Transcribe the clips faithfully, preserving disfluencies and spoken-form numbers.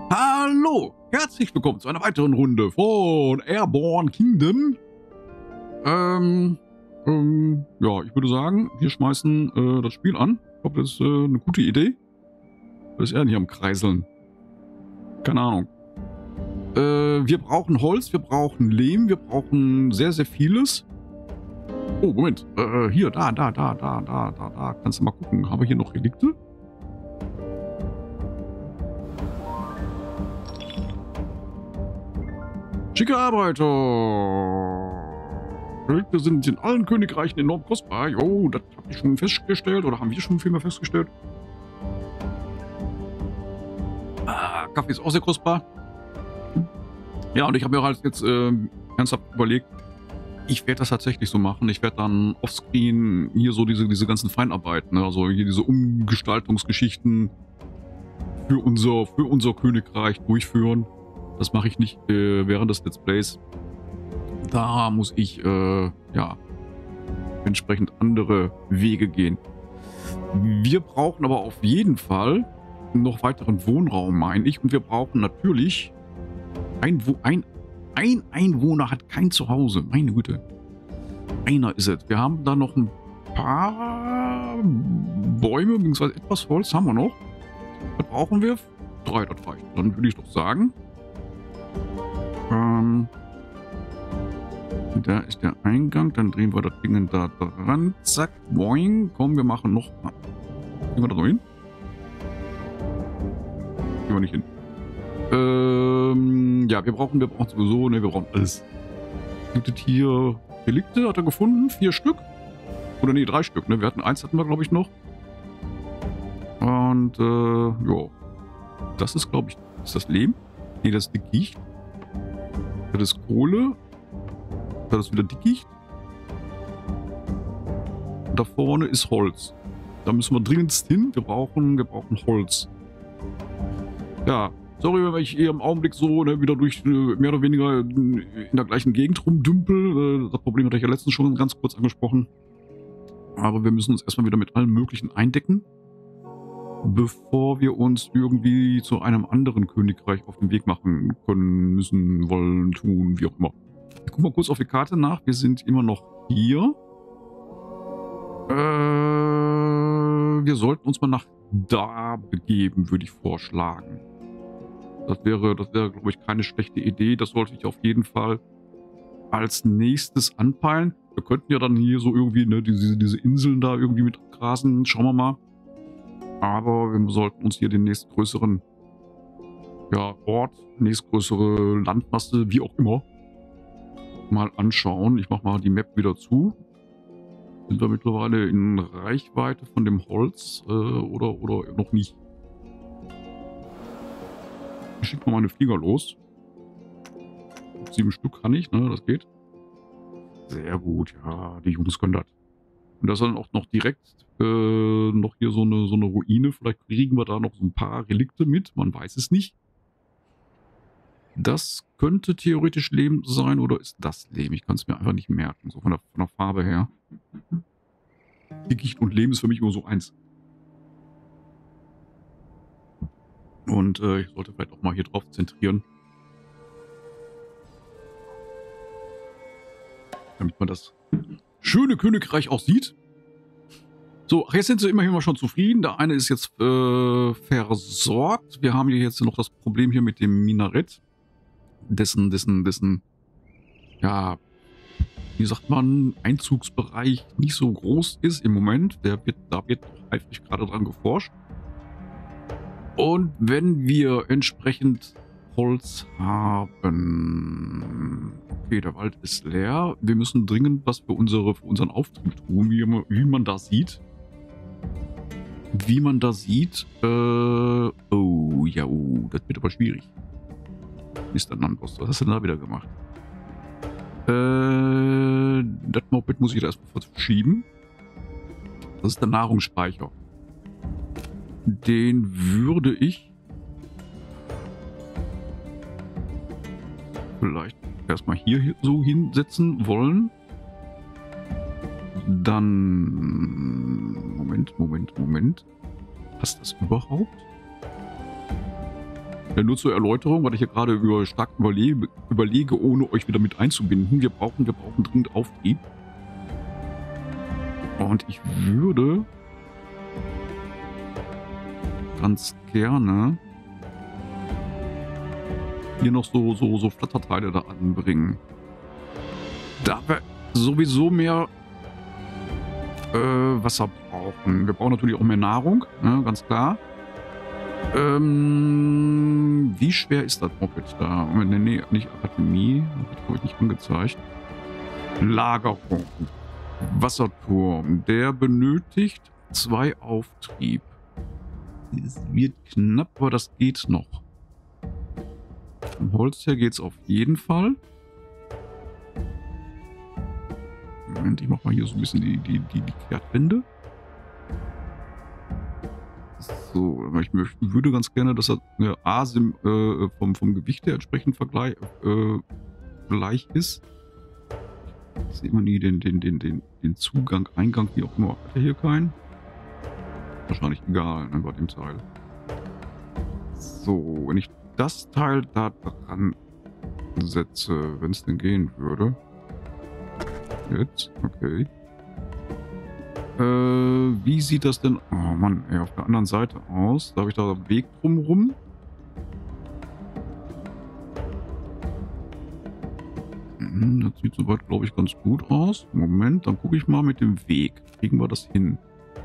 Hallo, herzlich willkommen zu einer weiteren Runde von Airborne Kingdom. Ähm, ähm, ja, ich würde sagen, wir schmeißen äh, das Spiel an. Ich glaube, das ist äh, eine gute Idee. Das ist er nicht am Kreiseln. Keine Ahnung. Äh, wir brauchen Holz, wir brauchen Lehm, wir brauchen sehr, sehr vieles. Oh, Moment. Äh, hier, da, da, da, da, da, da, da. Kannst du mal gucken. Haben wir hier noch Relikte? Schicke Arbeiter. Relikte sind in allen Königreichen enorm kostbar. Jo, das habe ich schon festgestellt. Oder haben wir schon viel mehr festgestellt? Ah, Kaffee ist auch sehr kostbar. Ja, und ich habe mir halt jetzt äh, ernsthaft überlegt, ich werde das tatsächlich so machen. Ich werde dann offscreen hier so diese, diese ganzen Feinarbeiten, ne? Also hier diese Umgestaltungsgeschichten für unser, für unser Königreich durchführen. Das mache ich nicht äh, während des Let's Plays. Da muss ich, äh, ja, entsprechend andere Wege gehen. Wir brauchen aber auf jeden Fall noch weiteren Wohnraum, meine ich. Und wir brauchen natürlich ein, ein, ein Einwohner hat kein Zuhause. Meine Güte. Einer ist es. Wir haben da noch ein paar Bäume, beziehungsweise etwas Holz haben wir noch. Was brauchen wir? Drei, das reicht. Dann würde ich doch sagen, Ähm, da ist der Eingang, dann drehen wir das Ding da dran, zack, boing, komm, wir machen noch, gehen wir da noch hin? Gehen wir nicht hin. Ähm, ja, wir brauchen, wir brauchen sowieso, ne, wir brauchen alles. Gibt es hier Relikte, hat er gefunden, vier Stück? Oder nee, drei Stück, ne, wir hatten eins, hatten wir, glaube ich, noch. Und, äh, ja, das ist, glaube ich, ist das Lehm? Nee, das ist Dickicht. Das ist Kohle. Das ist wieder Dickicht. Da vorne ist Holz. Da müssen wir dringendst hin. Wir brauchen, wir brauchen Holz. Ja, sorry, wenn ich eher im Augenblick so ne, wieder durch äh, mehr oder weniger in, in der gleichen Gegend rumdümpel. Äh, das Problem hatte ich ja letztens schon ganz kurz angesprochen. Aber wir müssen uns erstmal wieder mit allem Möglichen eindecken, bevor wir uns irgendwie zu einem anderen Königreich auf den Weg machen können, müssen, wollen, tun, wie auch immer. Ich gucke mal kurz auf die Karte nach. Wir sind immer noch hier. Äh, wir sollten uns mal nach da begeben, würde ich vorschlagen. Das wäre, das wäre, glaube ich, keine schlechte Idee. Das sollte ich auf jeden Fall als nächstes anpeilen. Wir könnten ja dann hier so irgendwie ne, diese, diese Inseln da irgendwie mit grasen. Schauen wir mal. Aber wir sollten uns hier den nächstgrößeren ja, Ort, nächstgrößere Landmasse, wie auch immer, mal anschauen. Ich mache mal die Map wieder zu. Sind wir mittlerweile in Reichweite von dem Holz äh, oder, oder noch nicht? Ich schicke mal meine Flieger los. Sieben Stück kann ich, ne? Das geht. Sehr gut, ja, die Jungs können das. Und das dann auch noch direkt äh, noch hier so eine, so eine Ruine. Vielleicht kriegen wir da noch so ein paar Relikte mit. Man weiß es nicht. Das könnte theoretisch Lehm sein oder ist das Lehm? Ich kann es mir einfach nicht merken. So von der, von der Farbe her. Dickicht und Lehm ist für mich immer so eins. Und äh, ich sollte vielleicht auch mal hier drauf zentrieren. Damit man das schöne Königreich auch sieht. So, ach, jetzt sind sie immerhin mal schon zufrieden. Der eine ist jetzt äh, versorgt. Wir haben hier jetzt noch das Problem hier mit dem Minarett. Dessen, dessen, dessen, ja, wie sagt man, Einzugsbereich nicht so groß ist im Moment. Der wird, da wird eifrig gerade dran geforscht. Und wenn wir entsprechend Holz haben. Okay, der Wald ist leer. Wir müssen dringend was für, unsere, für unseren Auftrieb tun, wie, wie man da sieht. Wie man da sieht. Äh, oh, ja, oh, das wird aber schwierig. Mister Nambos, was hast du denn da wieder gemacht? Äh, das Moped muss ich da erstmal verschieben. Das ist der Nahrungsspeicher. Den würde ich vielleicht erstmal hier so hinsetzen wollen. Dann... Moment, Moment, Moment. Passt das überhaupt? Ja, nur zur Erläuterung, weil ich hier gerade über, stark überlege, überlege, ohne euch wieder mit einzubinden. Wir brauchen, wir brauchen dringend Auftrieb. Und ich würde ganz gerne hier noch so, so, so Flatterteile da anbringen. Da wir sowieso mehr äh, Wasser brauchen. Wir brauchen natürlich auch mehr Nahrung, ne, ganz klar. Ähm, wie schwer ist das Moped da? Nee, nee, nicht Akademie. Das habe ich nicht angezeigt. Lagerung. Wasserturm. Der benötigt zwei Auftrieb. Es wird knapp, aber das geht noch. Vom Holz her geht es auf jeden Fall. Moment, ich mache mal hier so ein bisschen die, die, die, die Kehrtwende. So, ich möchte, würde ganz gerne, dass er äh, A, sim, äh, vom, vom Gewicht her entsprechend vergleich, äh, gleich ist. Ich sehe immer nie den, den, den, den, den Zugang, Eingang, wie auch immer. Hat er hier keinen? Wahrscheinlich egal, ne, bei dem Teil. So, wenn ich das Teil da dran setze, wenn es denn gehen würde. Jetzt, okay. Äh, wie sieht das denn, oh Mann, ey, auf der anderen Seite aus? Da habe ich da einen Weg drumrum. Hm, das sieht soweit, glaube ich, ganz gut aus. Moment, dann gucke ich mal mit dem Weg. Kriegen wir das hin?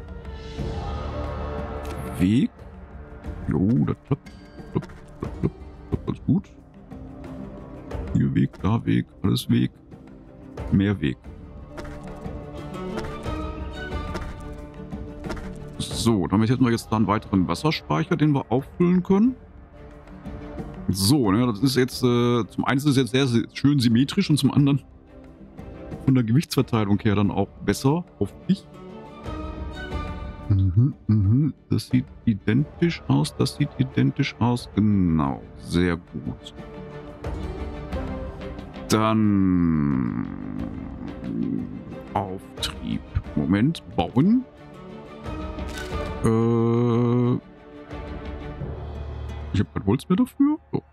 Weg. Jo, das klappt. Klappt, klappt, klappt, klappt ganz gut. Hier Weg, da Weg, alles Weg. Mehr Weg. So, damit hätten wir jetzt da einen weiteren Wasserspeicher, den wir auffüllen können. So, ne, das ist jetzt, äh, zum einen ist es jetzt sehr, sehr schön symmetrisch und zum anderen von der Gewichtsverteilung her dann auch besser, hoffe ich. Mhm, mhm, das sieht identisch aus, das sieht identisch aus, genau, sehr gut. Dann Auftrieb, Moment, bauen. Äh, ich habe kein Holz mehr dafür. Oh.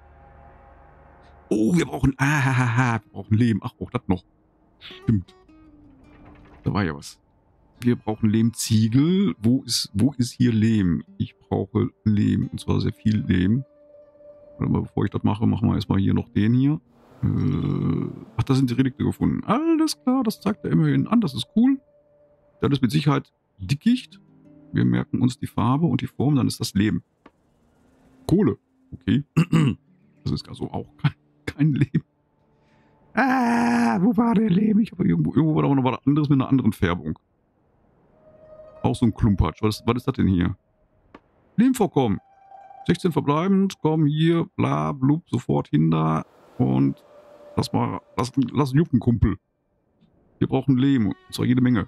Oh, wir brauchen. Ah, wir brauchen Lehm. Ach, auch das noch. Stimmt. Da war ja was. Wir brauchen Lehmziegel. Wo ist, wo ist hier Lehm? Ich brauche Lehm. Und zwar sehr viel Lehm. Warte mal, bevor ich das mache, machen wir erstmal hier noch den hier. Äh, ach, da sind die Relikte gefunden. Alles klar, das zeigt er immerhin an. Das ist cool. Das ist mit Sicherheit Dickicht. Wir merken uns die Farbe und die Form, dann ist das Lehm. Kohle. Okay. Das ist also auch kein, kein Lehm. Ah, wo war der Lehm? Ich habe irgendwo, irgendwo war da noch was anderes mit einer anderen Färbung. Auch so ein Klumpatsch. Was, was ist das denn hier? Lehmvorkommen. sechzehn verbleibend. Komm hier. Bla, blub. Sofort hin da. Und lass mal, lass, lass jucken, Kumpel. Wir brauchen Lehm. Und zwar jede Menge.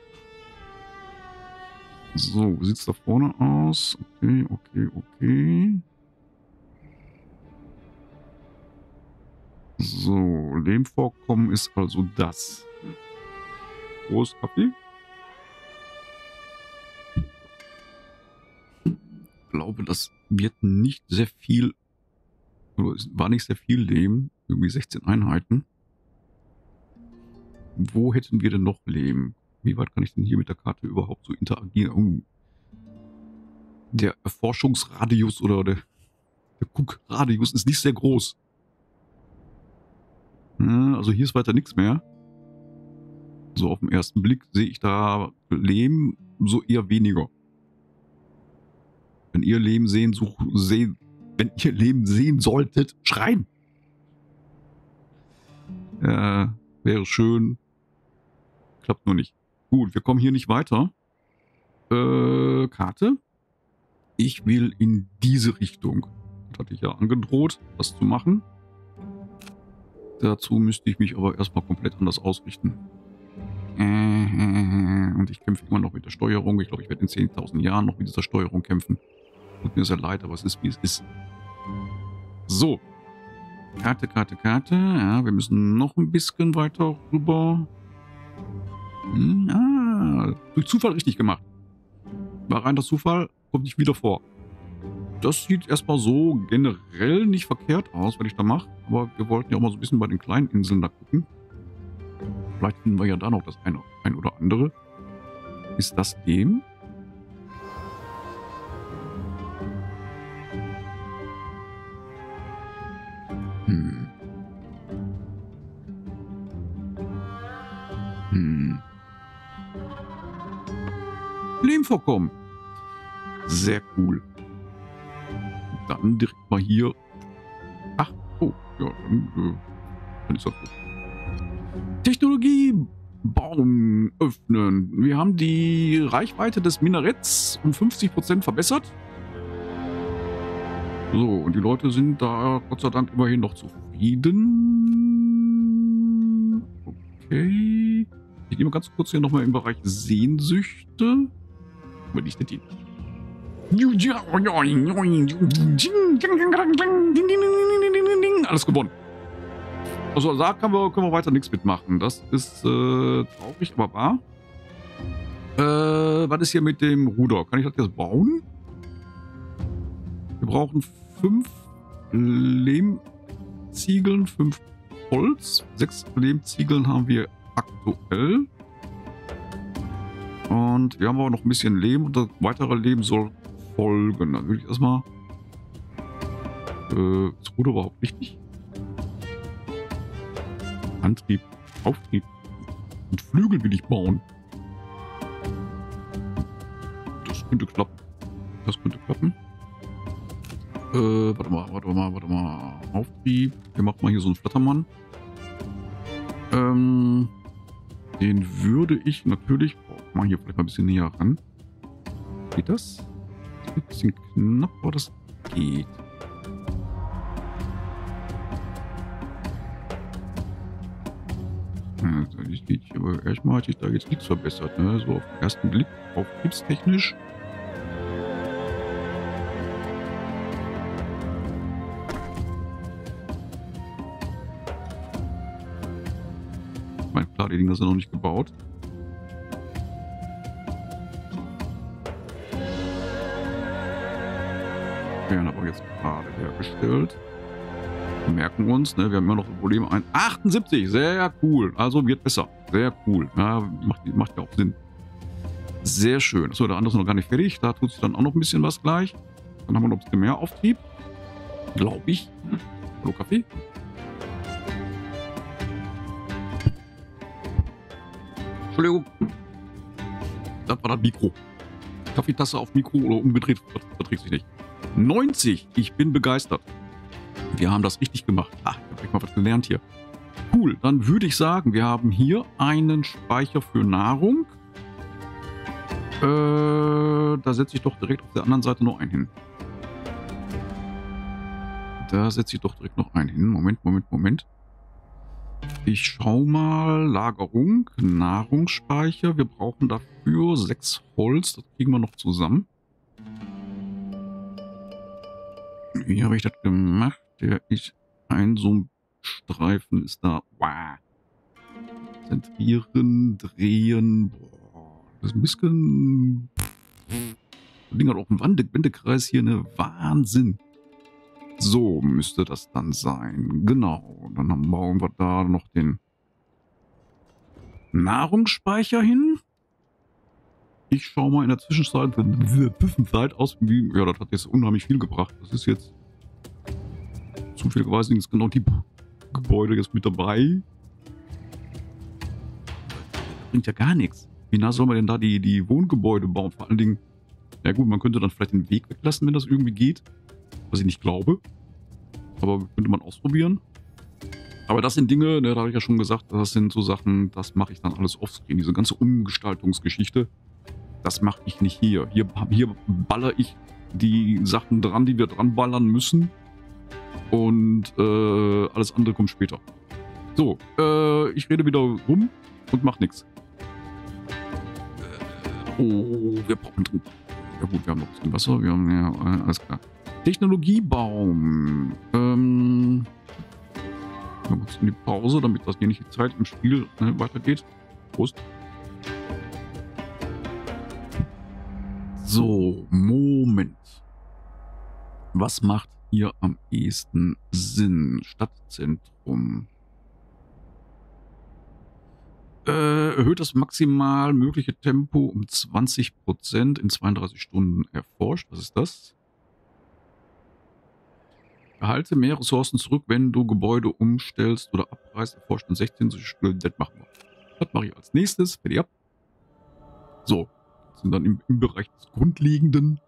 So, wie sieht es da vorne aus? Okay, okay, okay. So, Lehmvorkommen ist also das. Groß Kaffee. Ich glaube, das wird nicht sehr viel, oder es war nicht sehr viel Lehm, irgendwie sechzehn Einheiten. Wo hätten wir denn noch Lehm? Wie weit kann ich denn hier mit der Karte überhaupt so interagieren? Oh. Der Erforschungsradius oder der, der Guckradius ist nicht sehr groß. Also hier ist weiter nichts mehr. So auf den ersten Blick sehe ich da Lehm so eher weniger. Wenn ihr Lehm sehen, such, sehen, wenn ihr Lehm sehen solltet, schreien. Äh, wäre schön. Klappt nur nicht. Gut, wir kommen hier nicht weiter. Äh, Karte. Ich will in diese Richtung. Das hatte ich ja angedroht, das zu machen. Dazu müsste ich mich aber erstmal komplett anders ausrichten. Und ich kämpfe immer noch mit der Steuerung. Ich glaube, ich werde in zehntausend Jahren noch mit dieser Steuerung kämpfen. Tut mir sehr leid, aber es ist, wie es ist. So. Karte, Karte, Karte. Ja, wir müssen noch ein bisschen weiter rüber. Hm, ah, durch Zufall richtig gemacht. War rein der Zufall, kommt nicht wieder vor. das sieht erstmal so generell nicht verkehrt aus, was ich da mache. Aber wir wollten ja auch mal so ein bisschen bei den kleinen Inseln da gucken. Vielleicht finden wir ja da noch das eine, ein oder andere. Ist das dem? Hm. Hm. Lehmvorkommen. Sehr cool. Dann direkt mal hier. Ach, oh, ja, dann, äh, dann ist das gut. Technologiebaum öffnen. Wir haben die Reichweite des Minaretts um fünfzig Prozent verbessert. So, und die Leute sind da Gott sei Dank immerhin noch zufrieden. Okay. Ich gehe mal ganz kurz hier nochmal im Bereich Sehnsüchte. Wenn ich nicht die. Alles gewonnen. Also da können wir, können wir weiter nichts mitmachen. Das ist äh, traurig, aber wahr. Äh, was ist hier mit dem Ruder? Kann ich das jetzt bauen? Wir brauchen fünf Lehmziegeln, fünf Holz. Sechs Lehmziegeln haben wir aktuell. Und wir haben aber noch ein bisschen Lehm und das weitere Lehm soll folgen. Dann würde ich erstmal. Äh, das Ruder überhaupt richtig. Antrieb, Auftrieb und Flügel will ich bauen. Das könnte klappen. Das könnte klappen. Äh, warte mal, warte mal, warte mal. Auftrieb. Wir machen mal hier so einen Flattermann. Ähm, den würde ich natürlich. Oh, mal hier vielleicht mal ein bisschen näher ran. Geht das? Das ist ein bisschen knapp, aber das geht. Also ich, ich, aber erstmal hat sich da jetzt nichts verbessert, ne? So auf den ersten Blick, auftriebstechnisch. Ich meine, klar, die Dinger sind noch nicht gebaut. Werden aber jetzt gerade hergestellt. Wir merken uns, ne, wir haben immer noch ein Problem. Ein achtundsiebzig, sehr cool. Also wird besser. Sehr cool. Ja, macht, macht ja auch Sinn. Sehr schön. So, der andere ist noch gar nicht fertig. Da tut sich dann auch noch ein bisschen was gleich. Dann haben wir noch ein bisschen mehr Auftrieb. Glaube ich. Hallo, Kaffee. Entschuldigung. Das war das Mikro. Kaffeetasse auf Mikro oder umgedreht. Das verträgt sich nicht. neunzig. Ich bin begeistert. Wir haben das richtig gemacht. Ah, ich habe mal was gelernt hier. Cool, dann würde ich sagen, wir haben hier einen Speicher für Nahrung. Äh, da setze ich doch direkt auf der anderen Seite noch einen hin. Da setze ich doch direkt noch einen hin. Moment, Moment, Moment. Ich schau mal. Lagerung, Nahrungsspeicher. Wir brauchen dafür sechs Holz. Das kriegen wir noch zusammen. Wie habe ich das gemacht? Der ist ein so ein Streifen ist da. Wow. Zentrieren, drehen. Boah, das ist ein bisschen. Das Ding hat auch einen Wende Wendekreis hier, ne? Wahnsinn. So müsste das dann sein. Genau. Dann haben, bauen wir da noch den Nahrungsspeicher hin. Ich schaue mal in der Zwischenzeit, Zwischenzeit aus, wie. Ja, das hat jetzt unheimlich viel gebracht. Das ist jetzt. Zufälligerweise ist genau die Gebäude jetzt mit dabei. Das bringt ja gar nichts. Wie nah soll man denn da die, die Wohngebäude bauen? Vor allen Dingen, ja gut, man könnte dann vielleicht den Weg weglassen, wenn das irgendwie geht. Was ich nicht glaube. Aber könnte man ausprobieren. Aber das sind Dinge, ne, da habe ich ja schon gesagt, das sind so Sachen, das mache ich dann alles offscreen. Diese ganze Umgestaltungsgeschichte, das mache ich nicht hier. Hier, hier baller ich die Sachen dran, die wir dran ballern müssen. Und äh, alles andere kommt später. So, äh, ich rede wieder rum und mach nichts. Oh, wir brauchen drin. Ja gut, wir haben noch ein bisschen Wasser. Wir haben ja, äh, alles klar. Technologiebaum. Ähm, wir machen jetzt in die Pause, damit das hier nicht die Zeit im Spiel ne, weitergeht. Prost. So, Moment. Was macht hier am ehesten Sinn? Stadtzentrum. Äh, erhöht das maximal mögliche Tempo um zwanzig Prozent in zweiunddreißig Stunden erforscht. Was ist das? Erhalte mehr Ressourcen zurück, wenn du Gebäude umstellst oder abreißt. Erforscht in sechzehn Stunden. Das machen wir. Das mache ich als nächstes. Fertig ab. So. Sind dann im, im Bereich des Grundlegenden.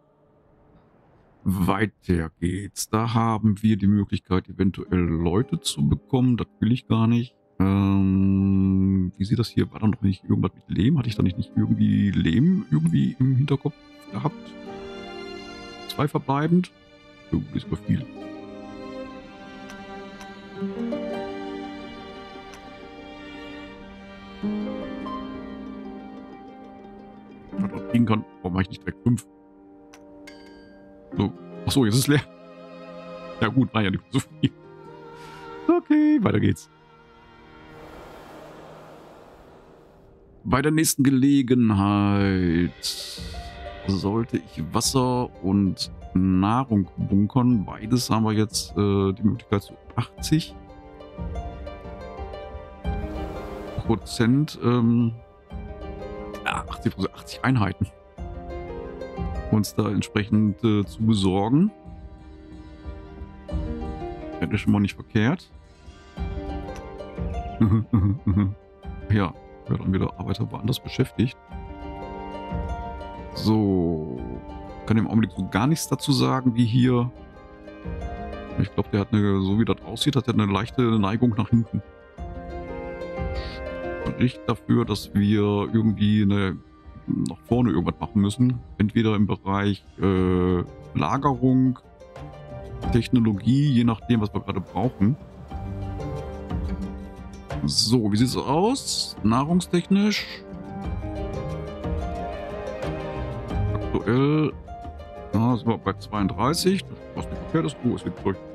Weiter geht's. Da haben wir die Möglichkeit, eventuell Leute zu bekommen. Das will ich gar nicht. Ähm, wie sieht das hier? War da noch nicht irgendwas mit Lehm? Hatte ich da nicht, nicht irgendwie Lehm irgendwie im Hinterkopf gehabt? Zwei verbleibend? Irgendwie ist aber viel. Wenn man dort kriegen kann, warum mache ich nicht direkt fünf? So. Achso, jetzt ist es leer. Ja gut, war ja nicht so viel. Okay, weiter geht's. Bei der nächsten Gelegenheit sollte ich Wasser und Nahrung bunkern. Beides haben wir jetzt äh, die Möglichkeit zu achtzig Prozent. Ähm, ja, achtzig Prozent, achtzig Einheiten. Uns da entsprechend äh, zu besorgen. Hätte schon mal nicht verkehrt. Ja. Wird dann wieder Arbeiter woanders beschäftigt. So. Kann im Augenblick so gar nichts dazu sagen, wie hier. Ich glaube, der hat eine, so wie das aussieht, hat er eine leichte Neigung nach hinten. Spricht dafür, dass wir irgendwie eine, nach vorne irgendwas machen müssen. Entweder im Bereich äh, Lagerung, Technologie, je nachdem, was wir gerade brauchen. So, wie sieht es aus? Nahrungstechnisch. Aktuell. Da sind wir bei zweiunddreißig. Was nicht verkehrt ist. Oh, es wird durch.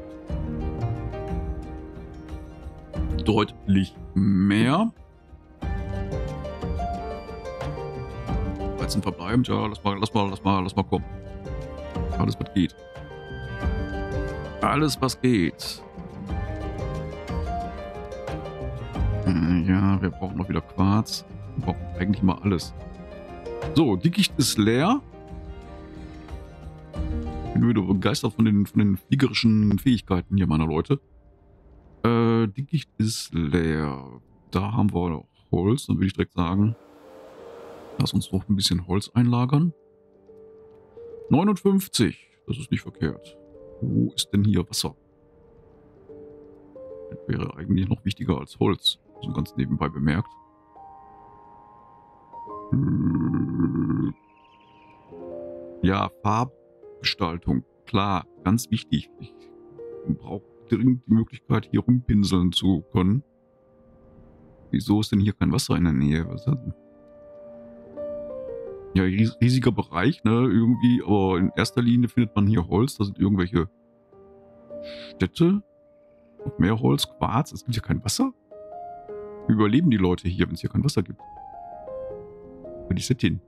Deutlich mehr. dreizehn verbleibend. Ja, lass mal, lass mal, lass mal, lass mal kommen. Alles, was geht. Alles, was geht. Ja, wir brauchen noch wieder Quarz. Wir brauchen eigentlich mal alles. So, Dickicht ist leer. Ich bin wieder begeistert von den, von den fliegerischen Fähigkeiten hier meiner Leute. Äh, Dickicht ist leer. Da haben wir noch Holz. Dann würde ich direkt sagen, lass uns noch ein bisschen Holz einlagern. neunundfünfzig. Das ist nicht verkehrt. Wo ist denn hier Wasser? Das wäre eigentlich noch wichtiger als Holz. So ganz nebenbei bemerkt. Ja, Farbgestaltung. Klar, ganz wichtig. Ich brauche dringend die Möglichkeit, hier rumpinseln zu können. Wieso ist denn hier kein Wasser in der Nähe? Was ist das denn? Ja, riesiger Bereich, ne, irgendwie. Aber in erster Linie findet man hier Holz. Da sind irgendwelche Städte. Noch mehr Holz, Quarz. Es gibt ja kein Wasser. Wie überleben die Leute hier, wenn es hier kein Wasser gibt? Wo ist das hin?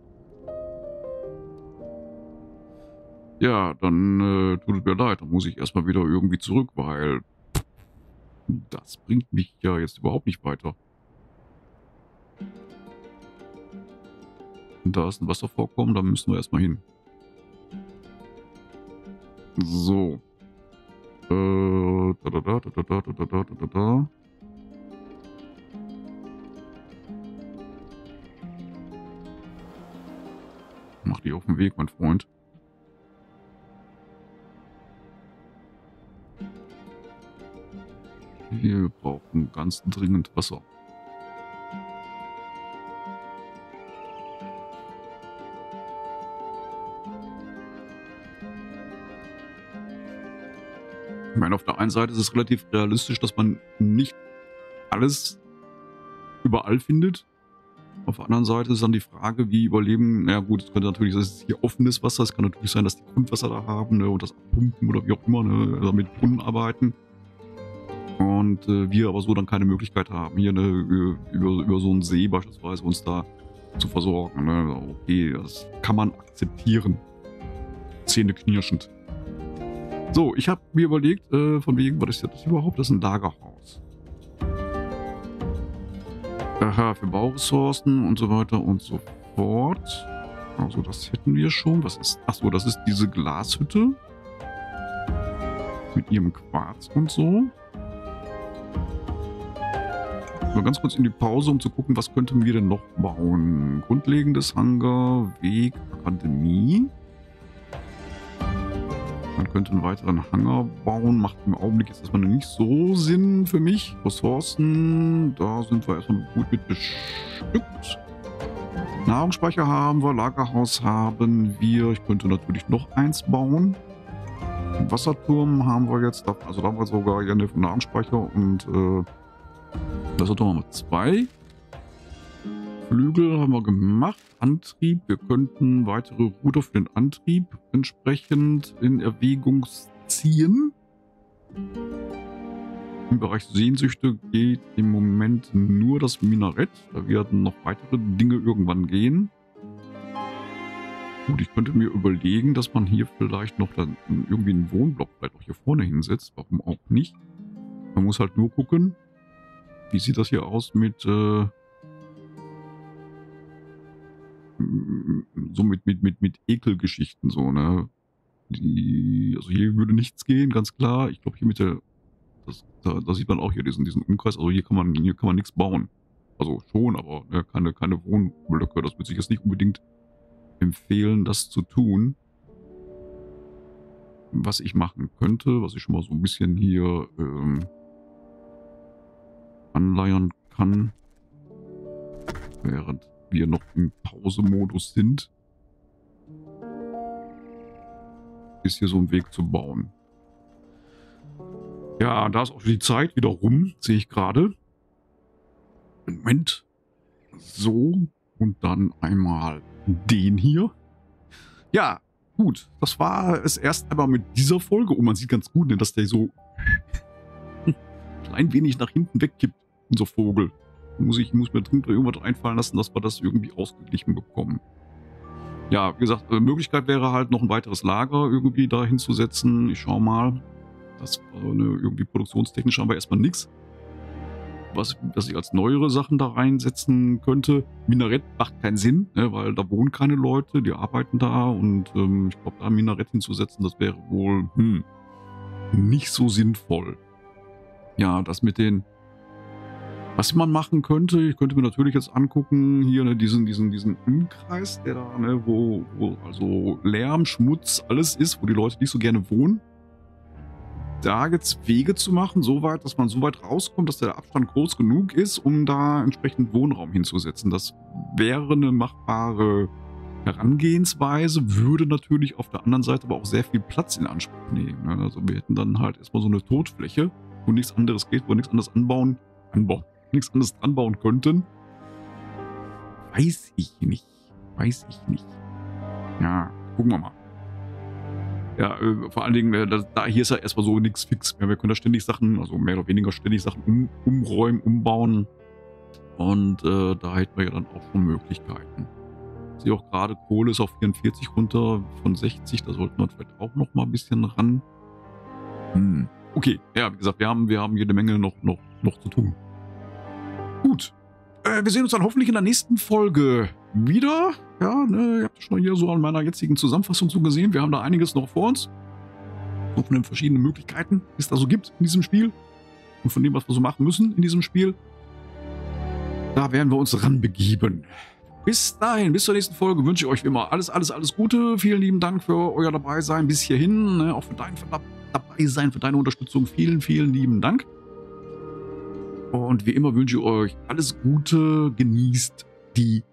Ja, dann äh, tut es mir leid. Dann muss ich erstmal wieder irgendwie zurück, weil das bringt mich ja jetzt überhaupt nicht weiter. Und da ist ein Wasservorkommen, da müssen wir erstmal hin. So. Äh, da, da, da, da, da, da, da, da, da, da. Mach die auf den Weg, mein Freund. Wir brauchen ganz dringend Wasser. Ich meine, auf der einen Seite ist es relativ realistisch, dass man nicht alles überall findet. Auf der anderen Seite ist dann die Frage, wie überleben. Na ja, gut, es könnte natürlich sein, dass es hier offenes Wasser. Es kann natürlich sein, dass die Grundwasser da haben, ne, und das abpumpen oder wie auch immer, ne, also mit Brunnen arbeiten. Und äh, wir aber so dann keine Möglichkeit haben, hier ne, über, über so einen See beispielsweise uns da zu versorgen. Ne. Okay, das kann man akzeptieren. Zähneknirschend. So, ich habe mir überlegt, äh, von wegen, was ist das überhaupt? Das ist ein Lagerhaus. Aha, für Bauressourcen und so weiter und so fort. Also das hätten wir schon. Was ist... Achso, das ist diese Glashütte. Mit ihrem Quarz und so. Mal ganz kurz in die Pause, um zu gucken, was könnten wir denn noch bauen. Grundlegendes Hangar, Weg, Akademie. Man könnte einen weiteren Hangar bauen. Macht im Augenblick jetzt erstmal nicht so Sinn für mich. Ressourcen, da sind wir erstmal gut mit bestückt. Nahrungsspeicher haben wir, Lagerhaus haben wir. Ich könnte natürlich noch eins bauen. Den Wasserturm haben wir jetzt, also da haben wir sogar ja einen Nahrungsspeicher und äh, Wasserturm haben wir zwei. Flügel haben wir gemacht. Antrieb. Wir könnten weitere Ruder für den Antrieb entsprechend in Erwägung ziehen. Im Bereich Sehnsüchte geht im Moment nur das Minarett. Da werden noch weitere Dinge irgendwann gehen. Gut, ich könnte mir überlegen, dass man hier vielleicht noch dann irgendwie einen Wohnblock vielleicht auch hier vorne hinsetzt. Warum auch nicht? Man muss halt nur gucken, wie sieht das hier aus mit äh, so mit, mit, mit, mit Ekelgeschichten, so, ne? Die, also hier würde nichts gehen, ganz klar. Ich glaube, hier mit der, das, da, da sieht man auch hier diesen, diesen Umkreis, also hier kann man, hier kann man nichts bauen. Also schon, aber ne, keine, keine Wohnblöcke. Das wird sich jetzt nicht unbedingt empfehlen, das zu tun. Was ich machen könnte, was ich schon mal so ein bisschen hier ähm, anleiern kann, während wir noch im Pause-Modus sind, ist hier so ein Weg zu bauen. Ja, da ist auch die Zeit wieder rum, sehe ich gerade. Moment. So, und dann einmal den hier. Ja, gut. Das war es erst einmal mit dieser Folge. Und man sieht ganz gut, ne, dass der so ein klein wenig nach hinten wegkippt, unser Vogel. Muss ich muss mir dringend irgendwas einfallen lassen, dass wir das irgendwie ausgeglichen bekommen. Ja, wie gesagt, äh, Möglichkeit wäre halt noch ein weiteres Lager irgendwie da hinzusetzen. Ich schau mal. Das äh, ne, irgendwie produktionstechnisch haben wir erstmal nichts. Was, dass ich als neuere Sachen da reinsetzen könnte. Minarett macht keinen Sinn, ne, weil da wohnen keine Leute, die arbeiten da und ähm, ich glaube, da ein Minarett hinzusetzen, das wäre wohl hm, nicht so sinnvoll. Ja, das mit den Was man machen könnte, ich könnte mir natürlich jetzt angucken, hier ne, diesen, diesen, diesen Umkreis, der da, ne, wo, wo also Lärm, Schmutz, alles ist, wo die Leute nicht so gerne wohnen. Da jetzt Wege zu machen, so weit, dass man so weit rauskommt, dass der Abstand groß genug ist, um da entsprechend Wohnraum hinzusetzen. Das wäre eine machbare Herangehensweise, würde natürlich auf der anderen Seite aber auch sehr viel Platz in Anspruch nehmen. Ne? Also wir hätten dann halt erstmal so eine Totfläche, wo nichts anderes geht, wo wir nichts anderes anbauen, anbauen. nichts anderes anbauen könnten. Weiß ich nicht. Weiß ich nicht. Ja, gucken wir mal. Ja, äh, vor allen Dingen, äh, da, da hier ist ja erstmal so nichts fix. Ja, wir können da ständig Sachen, also mehr oder weniger ständig Sachen um, umräumen, umbauen. Und äh, da hätten wir ja dann auch schon Möglichkeiten. Ich sehe auch gerade, Kohle ist auf vierundvierzig runter von sechzig. Da sollten wir vielleicht auch noch mal ein bisschen ran. Hm. Okay, ja, wie gesagt, wir haben, wir haben jede Menge noch, noch, noch zu tun. Gut. Äh, wir sehen uns dann hoffentlich in der nächsten Folge wieder. Ja, ne, ihr habt schon hier so an meiner jetzigen Zusammenfassung so gesehen. Wir haben da einiges noch vor uns. So von den verschiedenen Möglichkeiten, die es da so gibt in diesem Spiel. Und von dem, was wir so machen müssen in diesem Spiel. Da werden wir uns ranbegeben. Bis dahin, bis zur nächsten Folge wünsche ich euch wie immer alles, alles, alles Gute. Vielen lieben Dank für euer Dabeisein bis hierhin. Ne, auch für dein für Dabeisein, für deine Unterstützung. Vielen, vielen lieben Dank. Und wie immer wünsche ich euch alles Gute. Genießt die